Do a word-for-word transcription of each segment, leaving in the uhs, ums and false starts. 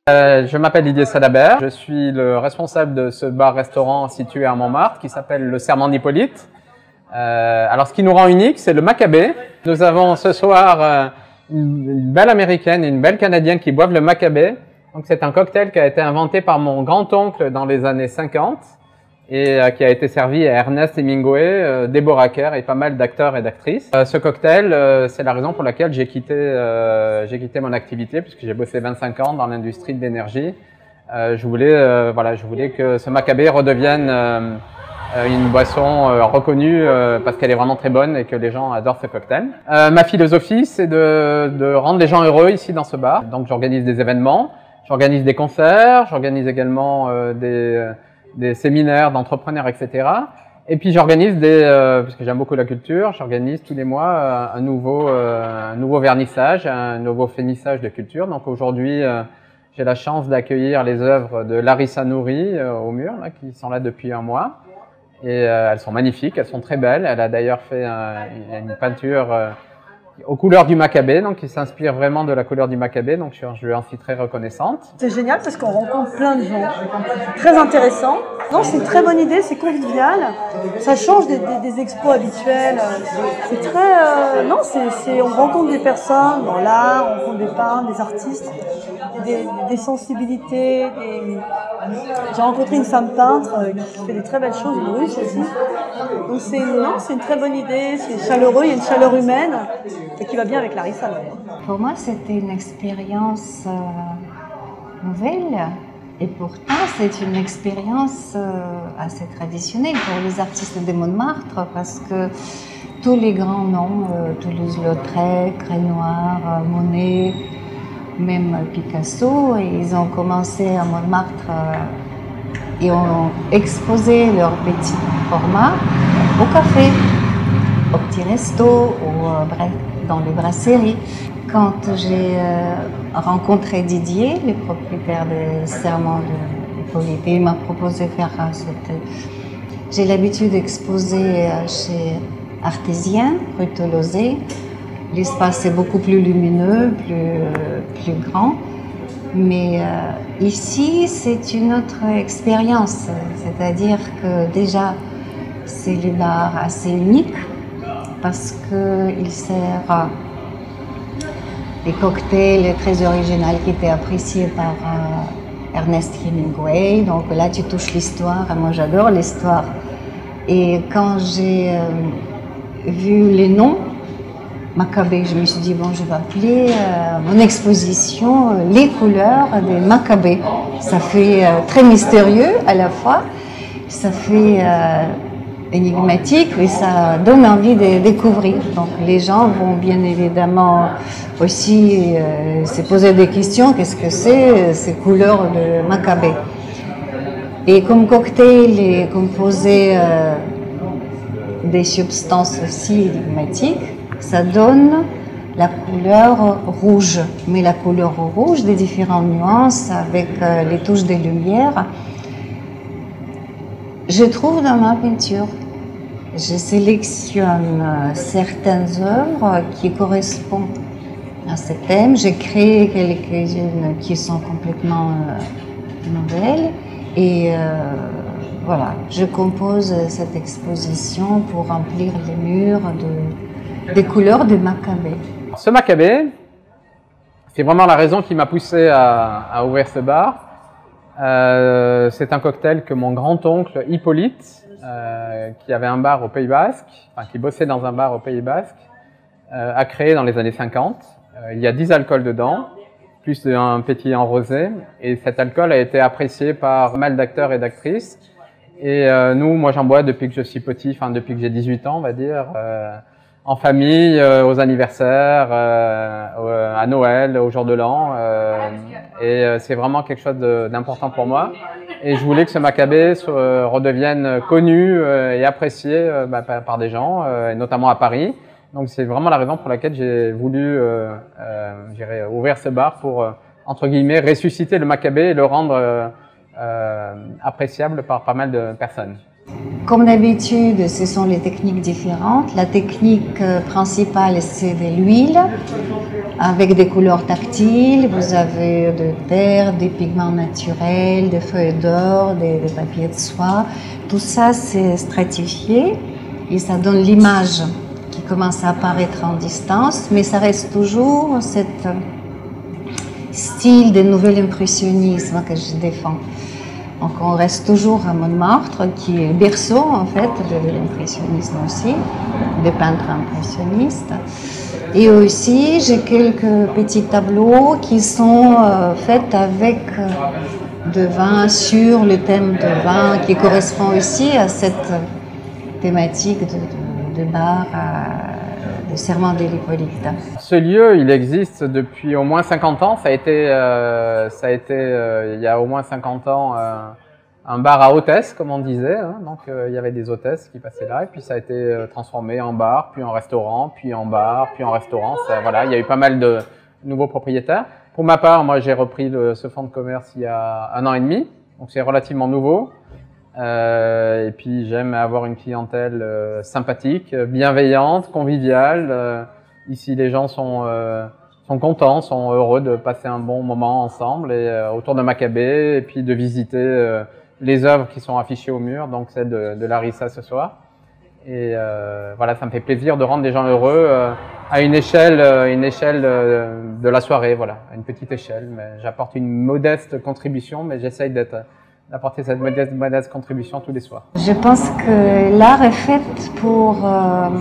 Euh, je m'appelle Didier Salabert, je suis le responsable de ce bar-restaurant situé à Montmartre qui s'appelle le Serment d'Hippolyte. Euh, alors ce qui nous rend unique, c'est le Macabé. Nous avons ce soir euh, une, une belle américaine et une belle canadienne qui boivent le Macabé. Donc c'est un cocktail qui a été inventé par mon grand-oncle dans les années cinquante et euh, qui a été servi à Ernest Hemingway, euh, Deborah Kerr et pas mal d'acteurs et d'actrices. Euh, ce cocktail, euh, c'est la raison pour laquelle j'ai quitté, euh, j'ai quitté mon activité puisque j'ai bossé vingt-cinq ans dans l'industrie de l'énergie. Euh, je voulais, euh, voilà, je voulais que ce Macabé redevienne euh, une boisson euh, reconnue euh, parce qu'elle est vraiment très bonne et que les gens adorent ce cocktail. Euh, ma philosophie, c'est de, de rendre les gens heureux ici dans ce bar. Donc j'organise des événements, j'organise des concerts, j'organise également euh, des des séminaires d'entrepreneurs, et cetera. Et puis j'organise des, euh, parce que j'aime beaucoup la culture, j'organise tous les mois euh, un nouveau, euh, un nouveau vernissage, un nouveau finissage de culture. Donc aujourd'hui, euh, j'ai la chance d'accueillir les œuvres de Larissa Nouri euh, au mur, là, qui sont là depuis un mois. Et euh, elles sont magnifiques, elles sont très belles. Elle a d'ailleurs fait euh, une peinture euh, aux couleurs du Macabé, donc qui s'inspire vraiment de la couleur du Macabé, donc je, je lui en suis très reconnaissante. C'est génial parce qu'on rencontre plein de gens, très intéressant. Non, c'est une très bonne idée, c'est convivial, ça change des, des, des expos habituels. C'est très, euh, non, c'est, c'est, on rencontre des personnes dans l'art, on rencontre des peintres, des artistes, des, des sensibilités. Des... J'ai rencontré une femme peintre qui fait des très belles choses, une Russe aussi. Donc c'est, non, c'est une très bonne idée, c'est chaleureux, il y a une chaleur humaine. Et qui va bien avec Larissa. Pour moi, c'était une expérience euh, nouvelle et pourtant c'est une expérience euh, assez traditionnelle pour les artistes de Montmartre parce que tous les grands noms, euh, Toulouse-Lautrec, Renoir, euh, Monet, même Picasso, ils ont commencé à Montmartre euh, et ont exposé leur petit format au café, au petit resto, au euh, bref, dans les brasseries. Quand j'ai euh, rencontré Didier, le propriétaire du Serment d'Hippolyte, il m'a proposé de faire euh, cette... J'ai l'habitude d'exposer euh, chez Artésien, rue Tolosé. L'espace est beaucoup plus lumineux, plus, euh, plus grand. Mais euh, ici, c'est une autre expérience. C'est-à-dire que déjà, c'est le bar assez unique parce qu'il sert des cocktails très originaux qui étaient appréciés par euh, Ernest Hemingway. Donc là, tu touches l'histoire, et moi j'adore l'histoire. Et quand j'ai euh, vu les noms, Macabé, je me suis dit, bon, je vais appeler euh, mon exposition euh, Les couleurs des Macabées. Ça fait euh, très mystérieux à la fois, ça fait... Euh, énigmatique et ça donne envie de découvrir. Donc les gens vont bien évidemment aussi euh, se poser des questions, qu'est-ce que c'est ces couleurs de Macabé. Et comme cocktail est composé euh, des substances aussi énigmatiques, ça donne la couleur rouge, mais la couleur rouge des différentes nuances avec euh, les touches de lumière. Je trouve dans ma peinture, je sélectionne certaines œuvres qui correspondent à ce thème. J'ai créé quelques-unes qui sont complètement euh, nouvelles et euh, voilà, je compose cette exposition pour remplir les murs de, des couleurs de Macabé. Ce Macabé, c'est vraiment la raison qui m'a poussé à, à ouvrir ce bar. Euh, c'est un cocktail que mon grand-oncle Hippolyte, euh, qui avait un bar au Pays Basque, enfin qui bossait dans un bar au Pays Basque, euh, a créé dans les années cinquante. Euh, il y a dix alcools dedans, plus un pétillant rosé, et cet alcool a été apprécié par pas mal d'acteurs et d'actrices. Et euh, nous, moi j'en bois depuis que je suis petit, enfin depuis que j'ai dix-huit ans, on va dire, euh, en famille, euh, aux anniversaires, euh, à Noël, au jour de l'an. Euh, et euh, c'est vraiment quelque chose d'important pour moi. Et je voulais que ce Macabé euh, redevienne connu euh, et apprécié euh, bah, par des gens, euh, et notamment à Paris. Donc c'est vraiment la raison pour laquelle j'ai voulu euh, euh, ouvrir ce bar pour, euh, entre guillemets, ressusciter le Macabé et le rendre euh, euh, appréciable par pas mal de personnes. comme d'habitude, ce sont les techniques différentes. La technique principale, c'est de l'huile avec des couleurs tactiles. Vous avez de terre, des pigments naturels, des feuilles d'or, des, des papiers de soie. Tout ça, c'est stratifié et ça donne l'image qui commence à apparaître en distance, mais ça reste toujours cet style de nouvel impressionnisme que je défends. Donc on reste toujours à Montmartre, qui est berceau en fait de l'impressionnisme aussi, des peintres impressionnistes. Et aussi j'ai quelques petits tableaux qui sont euh, faits avec euh, de vin sur le thème de vin, qui correspond aussi à cette thématique de, de, de bar, à, de serment de l'Hippolyte. Ce lieu, il existe depuis au moins cinquante ans. Ça a été, euh, ça a été euh, il y a au moins cinquante ans, euh, un bar à hôtesses, comme on disait. Hein. Donc, euh, il y avait des hôtesses qui passaient là. Et puis, ça a été euh, transformé en bar, puis en restaurant, puis en bar, puis en restaurant. Ça, voilà, il y a eu pas mal de nouveaux propriétaires. Pour ma part, moi, j'ai repris le, ce fonds de commerce il y a un an et demi. Donc, c'est relativement nouveau. Euh, et puis j'aime avoir une clientèle euh, sympathique, bienveillante, conviviale. Euh, ici, les gens sont euh, sont contents, sont heureux de passer un bon moment ensemble et euh, autour de Maccabée, et puis de visiter euh, les œuvres qui sont affichées au mur, donc celle de, de Larissa ce soir. Et euh, voilà, ça me fait plaisir de rendre les gens heureux euh, à une échelle, euh, une échelle euh, de la soirée, voilà, à une petite échelle. Mais j'apporte une modeste contribution, mais j'essaye d'être d'apporter cette modeste, modeste contribution tous les soirs. Je pense que l'art est fait pour euh,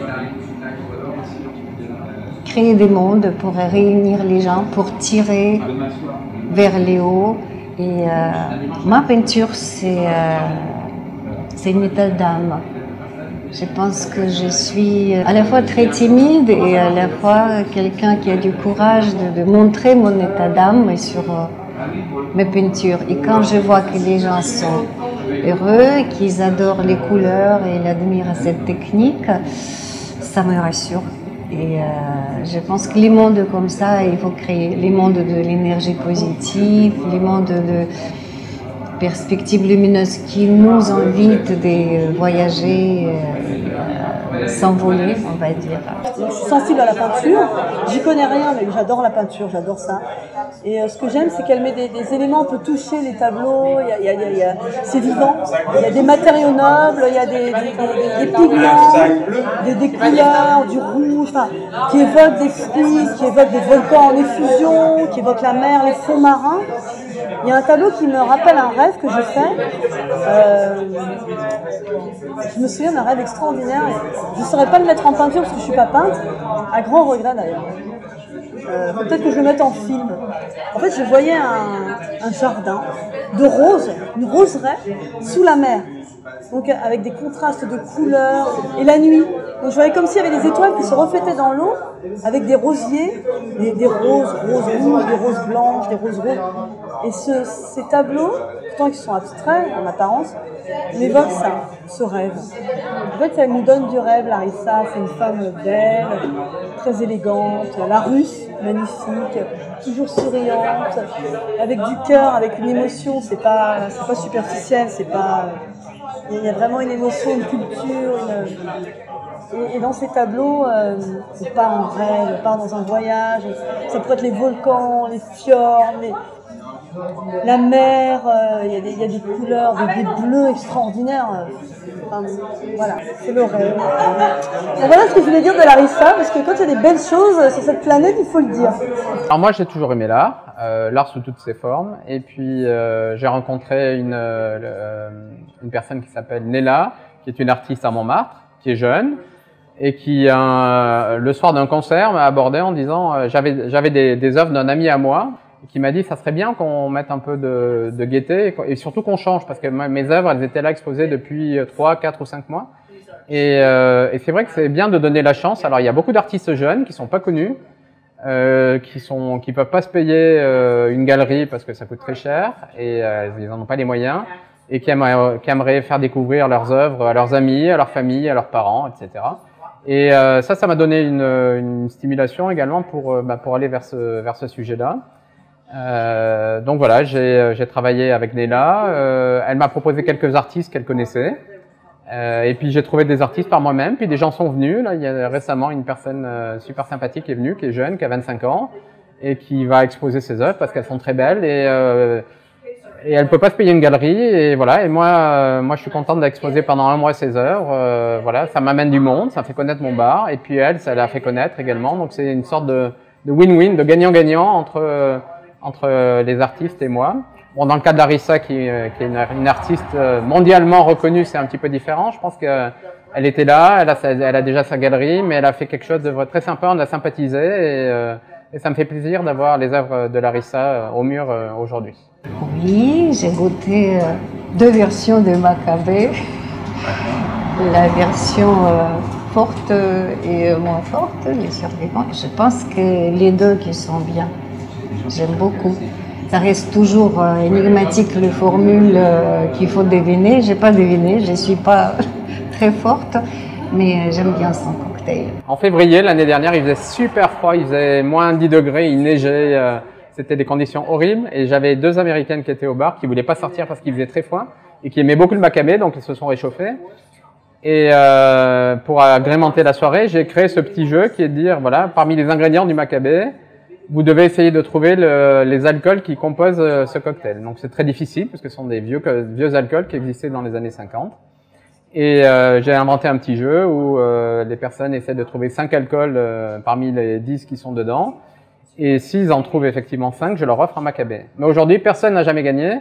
créer des mondes, pour réunir les gens, pour tirer vers les hauts. Et euh, ma peinture, c'est euh, c'est une état d'âme. Je pense que je suis à la fois très timide et à la fois quelqu'un qui a du courage de, de montrer mon état d'âme sur euh, mes peintures. Et quand je vois que les gens sont heureux, qu'ils adorent les couleurs et ils admirent cette technique, ça me rassure. Et euh, je pense que les mondes comme ça, il faut créer les mondes de l'énergie positive, les mondes de perspectives lumineuses qui nous invitent de voyager, euh, s'envoler, on va dire. Je suis sensible à la peinture, j'y connais rien, mais j'adore la peinture, j'adore ça. Et euh, ce que j'aime, c'est qu'elle met des, des éléments, on peut toucher les tableaux, il y a, il y a, il y a, c'est vivant, il y a des matériaux nobles, il y a des, des, des, des pigments, des, des couleurs, du rouge, enfin, qui évoquent des fruits, qui évoquent des volcans en effusion, qui évoquent la mer, les fonds marins. Il y a un tableau qui me rappelle un rêve que j'ai fait. Euh, je me souviens d'un rêve extraordinaire. Je ne saurais pas le mettre en peinture parce que je ne suis pas peintre, à grand regret d'ailleurs. Euh, peut-être que je le mette en film. En fait, je voyais un, un jardin de roses, une roseraie sous la mer. Donc avec des contrastes de couleurs et la nuit. Donc je voyais comme s'il y avait des étoiles qui se reflétaient dans l'eau avec des rosiers, des, des roses, roses rouges, des roses blanches, des roses roses. Et ce, ces tableaux, pourtant qu'ils sont abstraits en apparence, m'évoquent ça, ce rêve. En fait, elle nous donne du rêve, Larissa. C'est une femme belle, très élégante, la russe, magnifique, toujours souriante, avec du cœur, avec une émotion. C'est pas, c'est pas superficiel, c'est pas. Il y a vraiment une émotion, une culture, une... Et, et dans ces tableaux, euh, c'est pas en rêve, on part dans un voyage. Ça pourrait être les volcans, les fjords, les... la mer, euh, il y a des, il y a des couleurs, des, des bleus extraordinaires. Enfin, voilà, c'est le rêve. Et voilà ce que je voulais dire de Larissa, parce que quand il y a des belles choses sur cette planète, il faut le dire. Alors moi, j'ai toujours aimé l'art, euh, l'art sous toutes ses formes. Et puis, euh, j'ai rencontré une, euh, une personne qui s'appelle Nella, qui est une artiste à Montmartre, qui est jeune, et qui, euh, le soir d'un concert, m'a abordé en disant, euh, j'avais j'avais des, des œuvres d'un ami à moi, qui m'a dit ça serait bien qu'on mette un peu de, de gaieté et surtout qu'on change, parce que mes œuvres, elles étaient là exposées depuis trois, quatre ou cinq mois. Et, euh, et c'est vrai que c'est bien de donner la chance. Alors il y a beaucoup d'artistes jeunes qui sont pas connus, euh, qui sont, qui peuvent pas se payer euh, une galerie parce que ça coûte très cher et euh, ils n'en ont pas les moyens, et qui aimeraient, qui aimeraient faire découvrir leurs œuvres à leurs amis, à leur famille, à leurs parents, et cetera. Et euh, ça, ça m'a donné une, une stimulation également pour, bah, pour aller vers ce, vers ce sujet-là. Euh, donc voilà, j'ai travaillé avec Nella. Euh, elle m'a proposé quelques artistes qu'elle connaissait. Euh, et puis j'ai trouvé des artistes par moi-même, puis des gens sont venus. Là, il y a récemment une personne euh, super sympathique qui est venue, qui est jeune, qui a vingt-cinq ans, et qui va exposer ses œuvres parce qu'elles sont très belles. Et, euh, et elle peut pas se payer une galerie. Et voilà. Et moi, euh, moi, je suis contente d'exposer pendant un mois ses œuvres. Euh, voilà, ça m'amène du monde, ça fait connaître mon bar. Et puis elle, ça l'a fait connaître également. Donc c'est une sorte de de win-win, de gagnant-gagnant entre euh, entre les artistes et moi. Bon, dans le cas de Larissa, qui, qui est une, une artiste mondialement reconnue, c'est un petit peu différent. Je pense qu'elle était là, elle a, sa, elle a déjà sa galerie, mais elle a fait quelque chose de très sympa, on l'a sympathisé, et, euh, et ça me fait plaisir d'avoir les œuvres de Larissa au mur aujourd'hui. Oui, j'ai goûté deux versions de Maccabée, la version forte et moins forte, les survivants. Je pense que les deux qui sont bien, j'aime beaucoup. Ça reste toujours euh, énigmatique, les formules euh, qu'il faut deviner. Je n'ai pas deviné, je ne suis pas très forte, mais j'aime bien son cocktail. En février, l'année dernière, il faisait super froid, il faisait moins dix degrés, il neigeait, euh, c'était des conditions horribles. Et j'avais deux Américaines qui étaient au bar, qui ne voulaient pas sortir parce qu'il faisait très froid, et qui aimaient beaucoup le Maccabée, donc ils se sont réchauffés. Et euh, pour agrémenter la soirée, j'ai créé ce petit jeu qui est de dire, voilà, parmi les ingrédients du Maccabée, vous devez essayer de trouver le, les alcools qui composent euh, ce cocktail. Donc c'est très difficile parce que ce sont des vieux, vieux alcools qui existaient dans les années cinquante. Et euh, j'ai inventé un petit jeu où euh, les personnes essaient de trouver cinq alcools euh, parmi les dix qui sont dedans. Et s'ils en trouvent effectivement cinq, je leur offre un Maccabée. Mais aujourd'hui, personne n'a jamais gagné.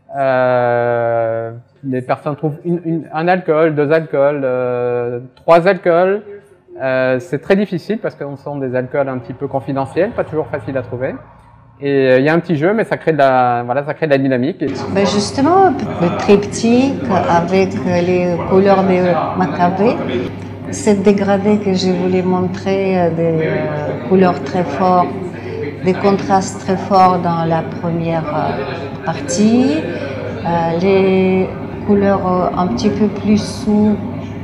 Euh, les personnes trouvent une, une, un alcool, deux alcools, euh, trois alcools. Euh, c'est très difficile parce que ce sont des alcools un petit peu confidentiels, pas toujours faciles à trouver. Et il euh, y a un petit jeu, mais ça crée de la, voilà, ça crée de la dynamique. Ben justement, le triptyque avec les couleurs de Maccabée, cette dégradé que je voulais montrer, des euh, couleurs très fortes, des contrastes très forts dans la première euh, partie, euh, les couleurs euh, un petit peu plus souples,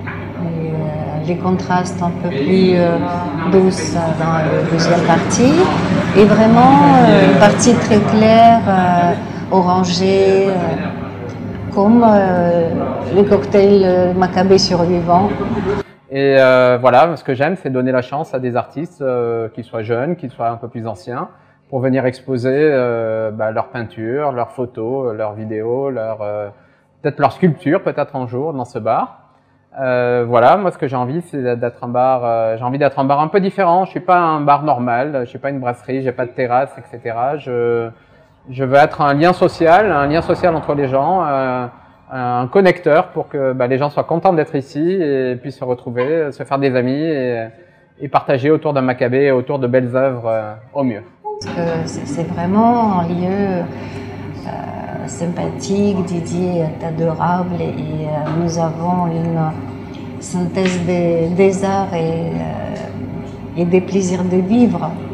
les contrastes un peu plus euh, douces dans la deuxième partie, et vraiment euh, une partie très claire, euh, orangée, euh, comme euh, le cocktail Maccabée survivant. Et euh, voilà, ce que j'aime, c'est donner la chance à des artistes, euh, qui soient jeunes, qui soient un peu plus anciens, pour venir exposer euh, bah, leurs peintures, leurs photos, leurs vidéos, leurs, euh, peut-être leurs sculptures, peut-être un jour dans ce bar. Euh, voilà, moi ce que j'ai envie, c'est d'être un bar. Euh, j'ai envie d'être un bar un peu différent. Je suis pas un bar normal. Je suis pas une brasserie. J'ai pas de terrasse, et cetera. Je, je veux être un lien social, un lien social entre les gens, euh, un connecteur pour que bah, les gens soient contents d'être ici et puissent se retrouver, se faire des amis et, et partager autour d'un Maccabée, autour de belles œuvres euh, au mieux. C'est vraiment un lieu Euh, sympathique, Didier est adorable et, et euh, nous avons une synthèse des, des arts et, euh, et des plaisirs de vivre.